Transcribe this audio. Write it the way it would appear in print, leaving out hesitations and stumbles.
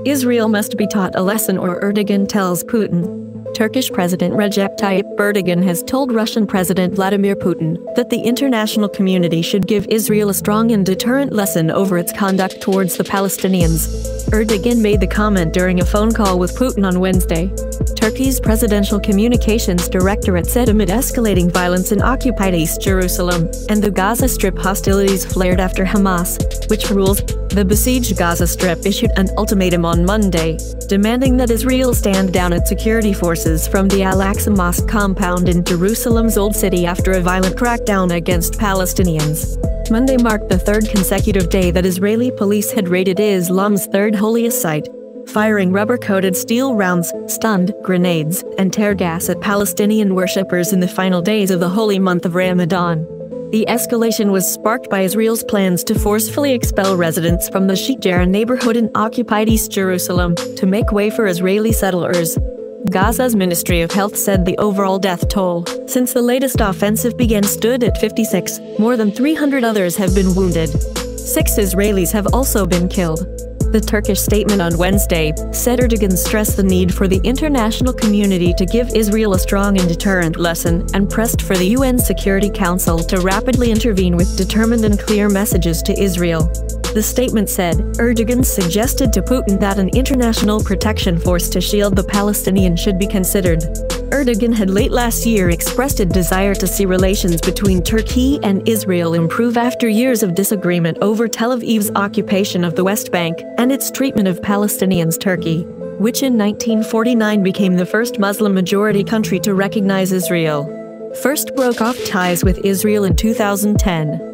Israel must be taught a lesson, or Erdogan tells Putin. Turkish President Recep Tayyip Erdogan has told Russian President Vladimir Putin that the international community should give Israel a strong and deterrent lesson over its conduct towards the Palestinians. Erdogan made the comment during a phone call with Putin on Wednesday. Turkey's presidential communications directorate said amid escalating violence in occupied East Jerusalem and the Gaza Strip, hostilities flared after Hamas, which rules the besieged Gaza Strip, issued an ultimatum on Monday, demanding that Israel stand down its security forces from the Al-Aqsa Mosque compound in Jerusalem's Old City after a violent crackdown against Palestinians. Monday marked the third consecutive day that Israeli police had raided Islam's third holiest site, firing rubber-coated steel rounds, stun grenades, and tear gas at Palestinian worshippers in the final days of the holy month of Ramadan. The escalation was sparked by Israel's plans to forcefully expel residents from the Sheikh Jarrah neighborhood in occupied East Jerusalem to make way for Israeli settlers. Gaza's Ministry of Health said the overall death toll since the latest offensive began stood at 56. More than 300 others have been wounded. 6 Israelis have also been killed. The Turkish statement on Wednesday said Erdogan stressed the need for the international community to give Israel a strong and deterrent lesson and pressed for the UN Security Council to rapidly intervene with determined and clear messages to Israel. The statement said, Erdogan suggested to Putin that an international protection force to shield the Palestinians should be considered. Erdogan had late last year expressed a desire to see relations between Turkey and Israel improve after years of disagreement over Tel Aviv's occupation of the West Bank and its treatment of Palestinians. Turkey, which in 1949 became the first Muslim-majority country to recognize Israel, first broke off ties with Israel in 2010.